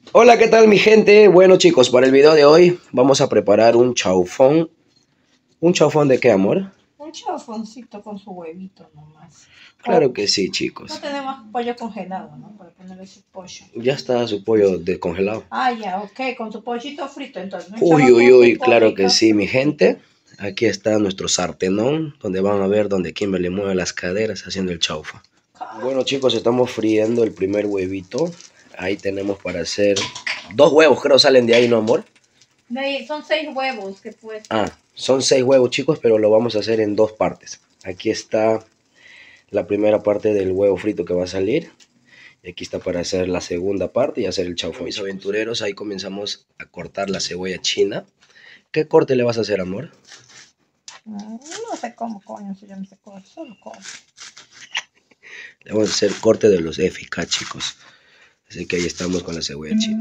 Hola, ¿qué tal mi gente? Bueno chicos, para el video de hoy vamos a preparar un chaufón. ¿Un chaufón de qué, amor? Un chaufoncito con su huevito nomás. Claro que sí, No chicos. tenemos pollo congelado, ¿no? Para ponerle su pollo. Ya está su pollo descongelado. Ah, ya, ok, con su pollito frito, entonces. ¿No? Uy, uy, Con su uy, claro que pollito sí, mi frito. gente. Aquí está nuestro sartenón, donde van a ver donde Kimberly mueve las caderas haciendo el chaufa. Bueno chicos, estamos friendo el primer huevito. Ahí tenemos para hacer 2 huevos, creo salen de ahí, ¿no, amor? Son 6 huevos que pues. Ah, son 6 huevos, chicos, pero lo vamos a hacer en 2 partes. Aquí está la primera parte del huevo frito que va a salir. Y aquí está para hacer la segunda parte y hacer el chaufón. Mis aventureros, ahí comenzamos a cortar la cebolla china. ¿Qué corte le vas a hacer, amor? No sé cómo, coño, si yo no sé cómo, solo como. Le vamos a hacer corte de los FK, chicos. Así que ahí estamos con la cebolla china.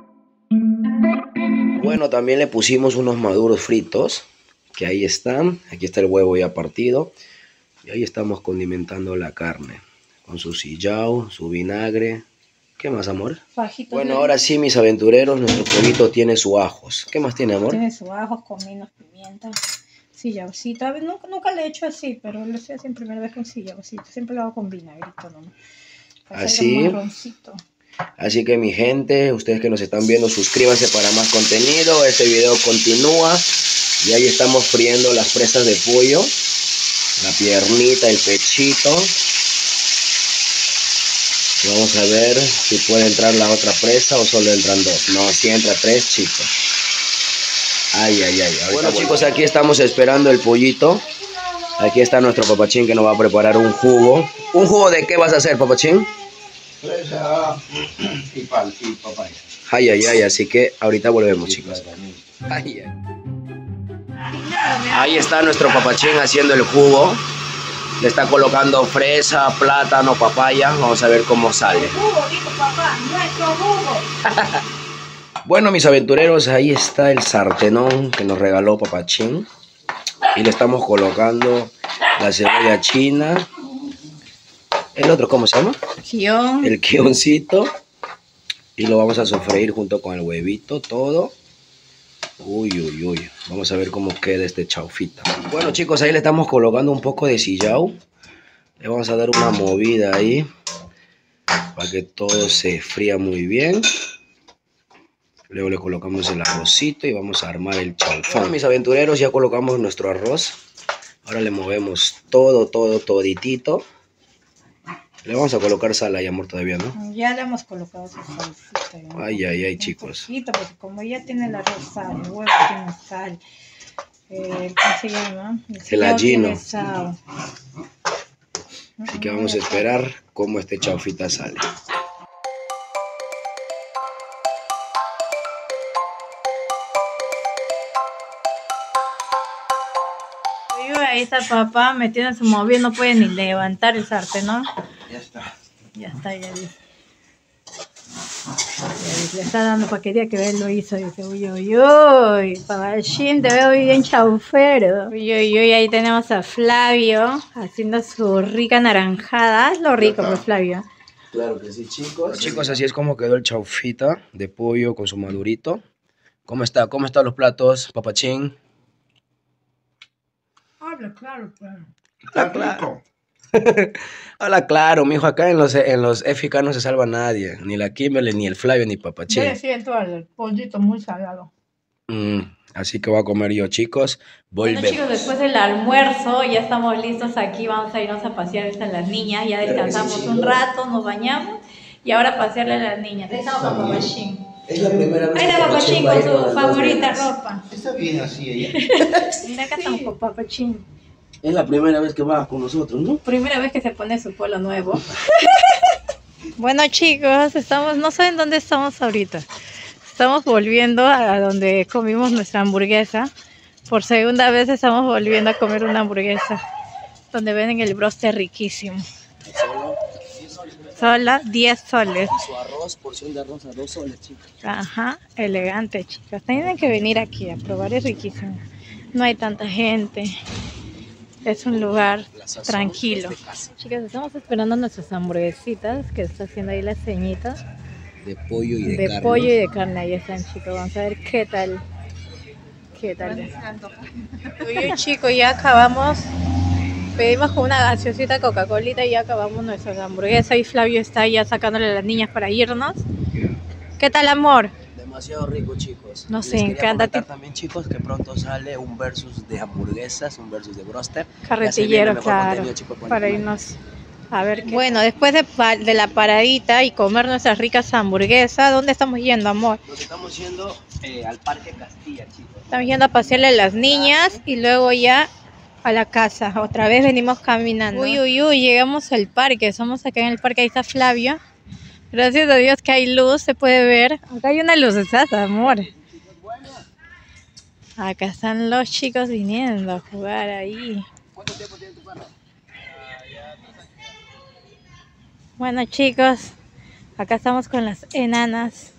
Bueno, también le pusimos unos maduros fritos, que ahí están. Aquí está el huevo ya partido. Y ahí estamos condimentando la carne. Con su sillao, su vinagre. ¿Qué más, amor? Fajitos. Bueno, ahora sí, mis aventureros, nuestro pollito tiene su ajos. ¿Qué más tiene, amor? Tiene su ajos, cominos, pimienta, sillaucito. A ver, nunca le he hecho así, pero lo estoy haciendo primera vez con sillaucito. Siempre lo hago con vinagrito, ¿no? Así. Así que mi gente, ustedes que nos están viendo, suscríbanse para más contenido. Este video continúa. Y ahí estamos friendo las presas de pollo. La piernita, el pechito. Y vamos a ver si puede entrar la otra presa o solo entran 2. No, si entra 3, chicos. Ay, ay, ay. Bueno, chicos, aquí estamos esperando el pollito. Aquí está nuestro papachín que nos va a preparar un jugo. ¿Un jugo de qué vas a hacer, papachín? Fresa y papaya. Ay, ay, ay. Así que ahorita volvemos, chicos. Ay, ay. Ahí está nuestro papachín haciendo el jugo. Le está colocando fresa, plátano, papaya. Vamos a ver cómo sale. El jugo, dijo papá, nuestro jugo. Bueno, mis aventureros, ahí está el sartenón que nos regaló papachín. Y le estamos colocando la cebolla china. ¿El otro cómo se llama? Guión. El guioncito. Y lo vamos a sofreír junto con el huevito, todo. Uy, uy, uy. Vamos a ver cómo queda este chaufita. Bueno, chicos, ahí le estamos colocando un poco de sillao. Le vamos a dar una movida ahí para que todo se fría muy bien. Luego le colocamos el arrocito y vamos a armar el chaufón. Bueno, mis aventureros, ya colocamos nuestro arroz. Ahora le movemos todo, toditito. Le vamos a colocar sal ahí, amor, todavía, ¿no? Ya le hemos colocado su salsita. ¿No? Ay, ay, ay, chicos. Poquito, porque como ya tiene el arroz sal, el huevo tiene sal. ¿Cómo se llama? El allino. Sal. Así que vamos a esperar cómo este chaufita sale. Ahí está papá metiendo su móvil, no puede ni levantar el sartén, ¿no? Ya está. Ya está, ya dice. Le está dando para que día que él lo hizo. Dice, uy, uy, uy, papachín, te veo bien chaufero. Uy, uy, uy, ahí tenemos a Flavio haciendo su rica naranjada. Es lo rico, pues, Flavio. Claro que sí, chicos. Bueno, chicos, así es como quedó el chaufita de pollo con su madurito. ¿Cómo está? ¿Cómo están los platos, papachín? Habla claro, claro. Está claro. Habla claro, mijo, acá en los FK no se salva nadie. Ni la Kimberly, ni el Flavio, ni papachín. Yo le siento al pollito muy salado. Así que voy a comer yo, chicos. Volvemos. Bueno, chicos, después del almuerzo ya estamos listos aquí. Vamos a irnos a pasear. Están las niñas. Ya descansamos un rato, nos bañamos. Y ahora pasearle a las niñas. Estamos con papachín. Es la primera vez Ahí está papachín con su favorita ropa. Está bien así ella. Mira, acá estamos con papachín. Es la primera vez que va con nosotros, ¿no? Primera vez que se pone su polo nuevo. Bueno, chicos, no saben dónde estamos ahorita. Estamos volviendo a donde comimos nuestra hamburguesa. Por segunda vez estamos volviendo a comer una hamburguesa. Donde venden el broster riquísimo. Solo 10 soles. Su arroz, porción de arroz a 2 soles, chicos. Ajá, elegante, chicas. Tienen que venir aquí a probar, es riquísimo. No hay tanta gente. Es un lugar tranquilo. Chicas, estamos esperando nuestras hamburguesitas que está haciendo ahí la ceñita. de pollo y de carne. De pollo y de carne, ahí están, chicos. Vamos a ver qué tal. ¿Qué tal? Uy, chicos, ya acabamos. Pedimos con una gaseosita Coca-Colita y ya acabamos nuestras hamburguesas. Y Flavio está ya sacándole a las niñas para irnos. ¿Qué tal, amor? Demasiado rico, chicos. Nos Les encanta. quería comentar también, chicos, que pronto sale un versus de hamburguesas, un versus de broster. Carretillero, claro, chicos, para irnos a ver qué. Bueno, después de la paradita y comer nuestras ricas hamburguesas, ¿dónde estamos yendo, amor? Nos estamos yendo al Parque Castilla, chicos. Estamos yendo a pasearle a las niñas y luego ya a la casa. Otra vez venimos caminando. Uy, uy, uy, llegamos al parque. Estamos acá en el parque, ahí está Flavio. Gracias a Dios que hay luz, se puede ver. Acá hay una lucesada, amor. Acá están los chicos viniendo a jugar ahí. ¿Cuánto tiempo tiene tu perro? Bueno, chicos, acá estamos con las enanas.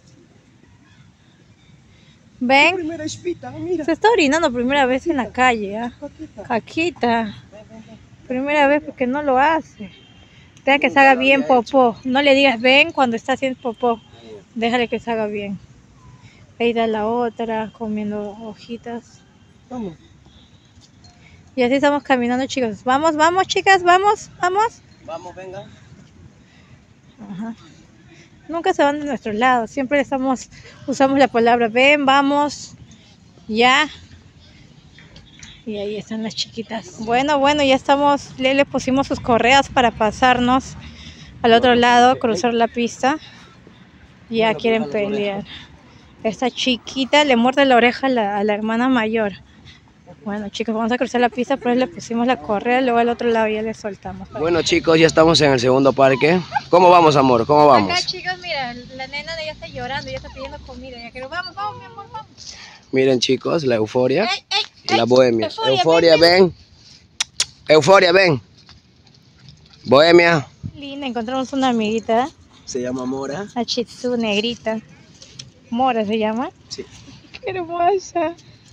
¿Ven? Primera espita, mira. Se está orinando primera vez en la calle, ¿ah? Caquita. Primera vez porque no lo hace. Deja que se haga bien popó. No le digas ven cuando está haciendo popó. Déjale que se haga bien. Ahí da la otra, comiendo hojitas. Vamos. Y así estamos caminando, chicos. Vamos, vamos, chicas, vamos, vamos. Vamos, venga. Ajá. Nunca se van de nuestro lado. Siempre usamos la palabra ven, vamos, ya. Y ahí están las chiquitas. Bueno, ya estamos. Le pusimos sus correas para pasarnos al otro lado, cruzar la pista. Ya quieren pelear. Esta chiquita le muerde la oreja a la hermana mayor. Bueno, chicos, vamos a cruzar la pista, pero le pusimos la correa, luego al otro lado ya le soltamos. Bueno, chicos, ya estamos en el segundo parque. ¿Cómo vamos, amor? ¿Cómo vamos? Acá, chicos, mira, la nena ya está llorando, ya está pidiendo comida. Ya quiero, vamos, mi amor, vamos. Miren, chicos, la euforia y la ey, bohemia. Euforia, ven. Euforia, ven. Bohemia. Linda, encontramos una amiguita, Se llama Mora. la Shih Tzu negrita. Mora se llama. Sí. Qué hermosa.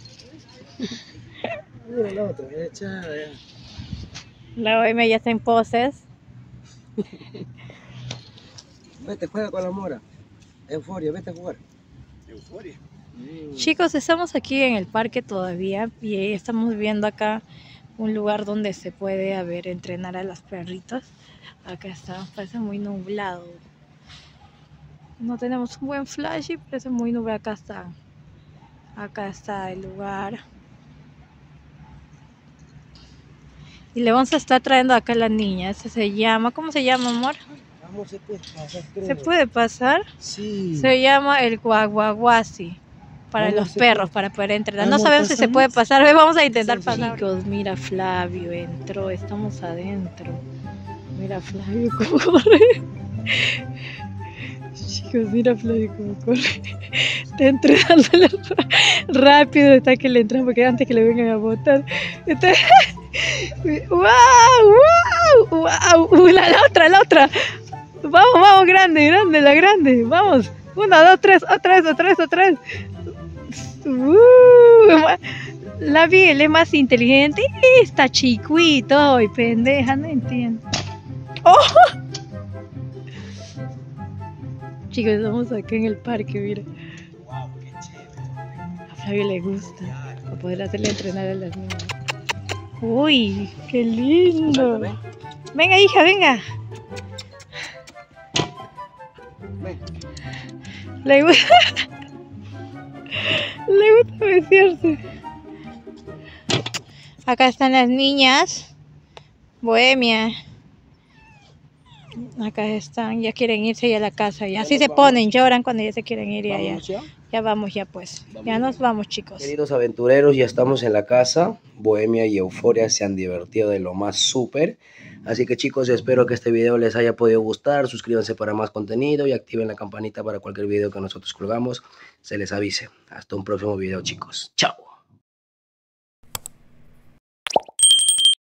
Mira la otra, echada. La bohemia ya está en poses. Vete, juega con la Mora. Euforia, vete a jugar. Euforia. Chicos, estamos aquí en el parque todavía y estamos viendo acá un lugar donde se puede entrenar a los perritos. Acá está, parece muy nublado. No tenemos un buen flash y parece muy nublado. Acá está el lugar. Y le vamos a estar trayendo acá a la niña. Ese se llama, ¿cómo se llama, amor? Vamos, se puede pasar, creo. ¿Se puede pasar? Sí. Se llama el guaguaguasi. Para ¿Cómo los se perros, puede? para poder entrenar. No Vamos, sabemos si se puede pasamos. pasar. Vamos a intentar Sí. pasar. Chicos, mira Flavio, entró. Estamos adentro. Mira Flavio cómo corre. Chicos, mira Flavio cómo corre. Está entrenando rápido. Está que le entran porque antes que le vengan a botar. Está... ¡Wow! La otra. Vamos, grande, la grande. Vamos. 1, 2, 3, otra vez. La Biel es más inteligente. Está chiquito y pendeja, no entiendo. ¡Oh! Chicos, estamos acá en el parque, mira. Wow, qué chévere. A Flavio le gusta, para poder hacerle entrenar a las niñas. Uy, qué lindo. Venga, hija, venga. Ven. Le gusta besiarse. Acá están las niñas. Bohemia. Acá están, ya quieren irse ya a la casa. Y así se ponen, lloran cuando ya se quieren ir. ¿Vamos ya? Ya vamos, ya pues. Vamos. Ya nos vamos, chicos. Queridos aventureros, ya estamos en la casa. Bohemia y Euforia se han divertido de lo más súper. Así que chicos, espero que este video les haya podido gustar. Suscríbanse para más contenido y activen la campanita para cualquier video que nosotros colgamos. Se les avise. Hasta un próximo video, chicos. Chao.